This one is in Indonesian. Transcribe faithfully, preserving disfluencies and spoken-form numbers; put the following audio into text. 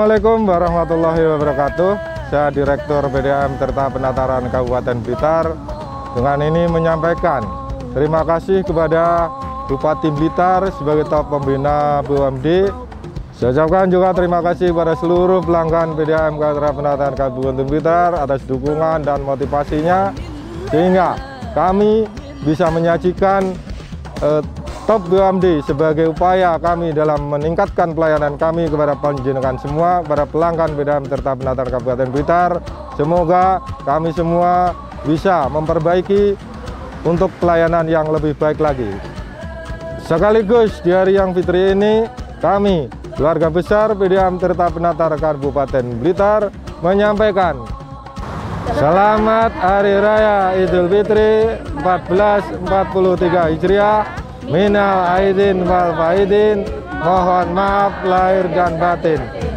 Assalamualaikum warahmatullahi wabarakatuh. Saya Direktur B D A M Tirta Penataran Kabupaten Blitar. Dengan ini menyampaikan terima kasih kepada Bupati Blitar sebagai top pembina B U M D. Saya ucapkan juga terima kasih kepada seluruh pelanggan B D A M Tirta Penataran Kabupaten Blitar atas dukungan dan motivasinya, sehingga kami bisa menyajikan eh, top B U M D sebagai upaya kami dalam meningkatkan pelayanan kami kepada panjenengan semua, para pelanggan B D A M Tirta Penataran Kabupaten Blitar. Semoga kami semua bisa memperbaiki untuk pelayanan yang lebih baik lagi. Sekaligus di hari yang fitri ini, kami keluarga besar B D A M Tirta Penataran Kabupaten Blitar menyampaikan selamat Hari Raya Idul Fitri seribu empat ratus empat puluh tiga Hijriah. Minal aidin wal faidin, mohon maaf lahir dan batin.